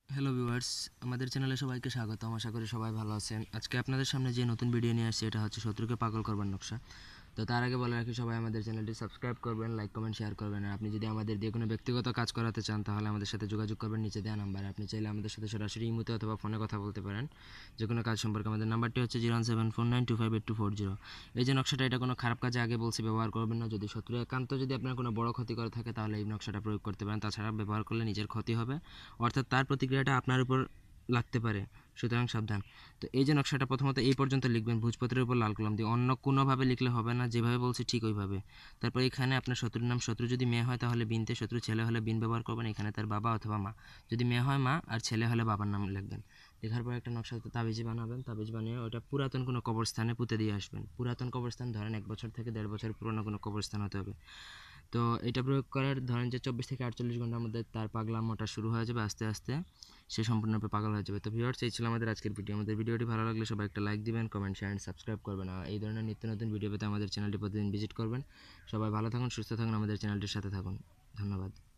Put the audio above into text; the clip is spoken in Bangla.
হ্যালো ভিউয়ার্স, আমাদের চ্যানেলে সবাইকে স্বাগতম। আশা করি সবাই ভালো আছেন। আজকে আপনাদের সামনে যে নতুন ভিডিও নিয়ে আসছি এটা হচ্ছে শত্রুকে পাগল করবার নকশা। তো তার আগে বলে রাখি, সবাই আমাদের চ্যানেলটি সাবস্ক্রাইব করবেন, লাইক কমেন্ট শেয়ার করবেন। আর আপনি যদি আমাদের দিয়ে কোনো ব্যক্তিগত কাজ করাতে চান তাহলে আমাদের সাথে যোগাযোগ করবেন নিচে দেওয়া নাম্বারে। আপনি চাইলে আমাদের সাথে সরাসরি ইমোতে অথবা ফোনে কথা বলতে পারেন যে কোনো কাজ সম্পর্কে। আমাদের নাম্বারটি হচ্ছে 01749258240। এই যে নকশাটা, এটা কোনো খারাপ কাজে আগে বলছি ব্যবহার করবেন না। যদি শত্রু একান্ত যদি আপনার কোনো বড় ক্ষতি করে থাকে তাহলে এই নকশাটা প্রয়োগ করতে পারেন। তাছাড়া ব্যবহার করলে নিজের ক্ষতি হবে, অর্থাৎ তার প্রতিক্রিয়াটা আপনার উপর লাগতে পারে, সুতরাং সাবধান। তো এই যে নকশাটা প্রথমত এই পর্যন্ত লিখবেন ভোজপত্রের উপর লাল কলম দিয়ে, অন্য কোনোভাবে লিখলে হবে না, যেভাবে বলছি ঠিক ওইভাবে। তারপর এখানে আপনার শত্রুর নাম, শত্রু যদি মেয়ে হয় তাহলে বিনতে, শত্রু ছেলে হলে বিন ব্যবহার করবেন। এখানে তার বাবা অথবা মা, যদি মেয়ে হয় মা আর ছেলে হলে বাবার নাম লিখবেন। লেখার পর একটা নকশা তাবিজ বানাবেন। তাবিজ বানিয়ে ওটা পুরাতন কোনো কবরস্থানে পুঁতে দিয়ে আসবেন। পুরাতন কবরস্থান ধরেন 1 বছর থেকে 1.5 বছর পুরনো কোনো কবরস্থান হতে হবে। তো এটা প্রয়োগ করার ধরেন যে 24 থেকে 48 ঘন্টার মধ্যে তার পাগলা মোটা শুরু হয়ে যাবে, আস্তে আস্তে সে সম্পূর্ণরূপে পাগল হয়ে যাবে। তো ভিউয়ার্স, এই ছিল আমাদের আজকের ভিডিও। আমাদের ভিডিওটি ভালো লাগলে সবাই একটা লাইক দিবেন, কমেন্ট শেয়ার এন্ড সাবস্ক্রাইব করবেন। আর এই ধরনের নিত্য নতুন ভিডিও পেতে আমাদের চ্যানেলটি প্রতিদিন ভিজিট করবেন। সবাই ভালো থাকুন, সুস্থ থাকুন, আমাদের চ্যানেলটির সাথে থাকুন। ধন্যবাদ।